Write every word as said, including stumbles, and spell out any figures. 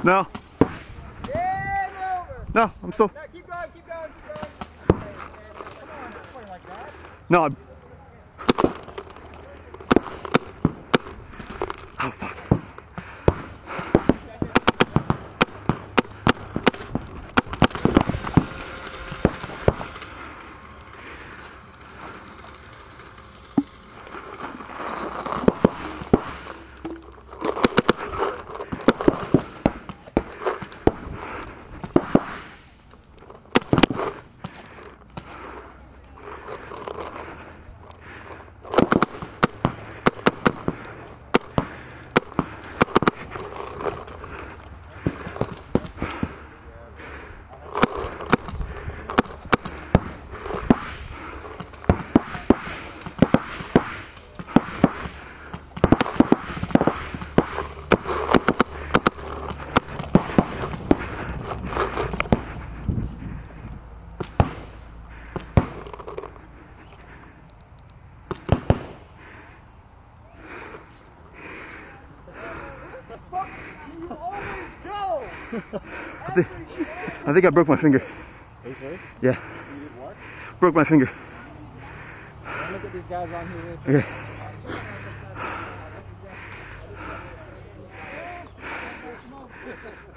No. Game over. No, I'm still. No, keep going, keep going, keep going. Come on, don't play like that. No. I'm... Oh, fuck. You always go. I think, I think I broke my finger. Are you serious? Yeah. You did what? Broke my finger. Let me get these guys on here. Okay. With